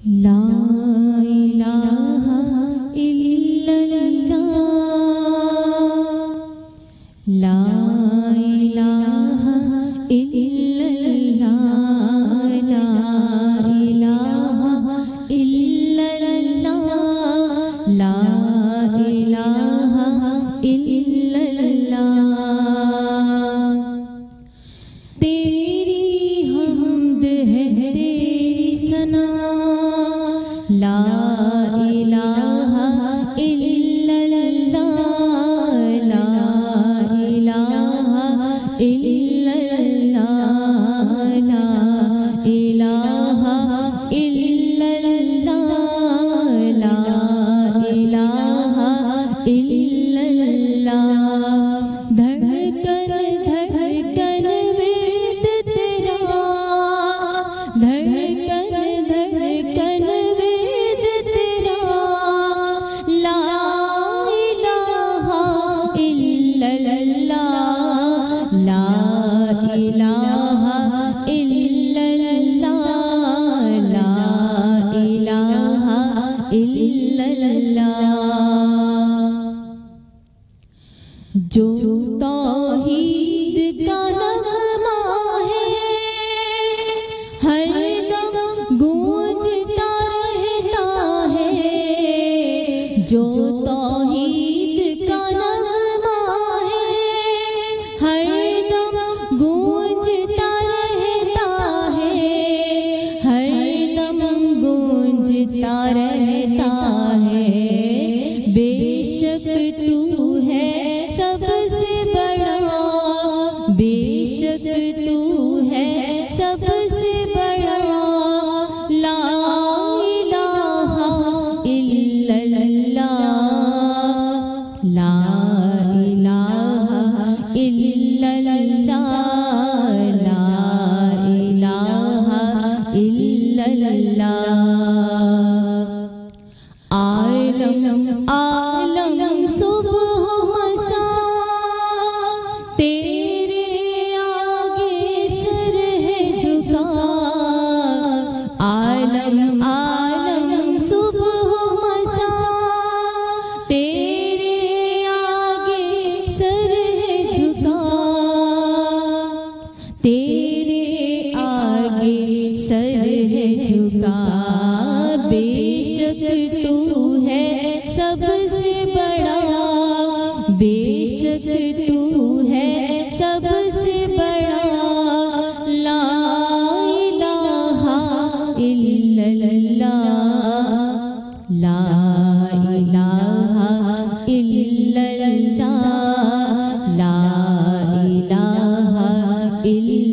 ला इलाहा इल्लल्लाह, ला इलाहा इल्लल्लाह, ला इलाहा इल्लल्लाह, ला इलाहा इल्लल्लाह। तेरी हमद है तेरी सना, ला इलाहा इल्लल्लाह, ला इलाहा इल्लल्लाह, ला इलाहा इल्लल्लाह, ला इलाहा इल्लल्लाह। धड़कन धड़कन विर्द तेरा, धड़कन धड़कन विर्द तेरा, ला इलाहा इल्लल्लाह, ला इलाहा इल्लल्लाह, ला इलाहा इल्लल्लाह। जो तौहीद का नग़मा है हर दम गूंजता रहता है, जो तौहीद का नग़मा है हर दम गूंजता रहता है, हर दम गूंजता रहता है। बेशक तू है सबसे बड़ा, बेशक तू है सबसे बड़ा, ला इलाहा इल्लल्लाह, ला इलाहा इल्लल्लाह, ला इलाहा इल्लल्लाह। आलम आलम सुबह मसा तेरे आगे सर है झुका, आलम आलम सुबह मसा तेरे आगे सर है झुका, तेरे आगे सर है झुका। बेशक तू है सबसे बड़ा, बेशक तू है सबसे बड़ा, ला इलाहा इल्लल्लाह, ला इलाहा इल्लल्लाह, ला इलाहा इल्लल्लाह।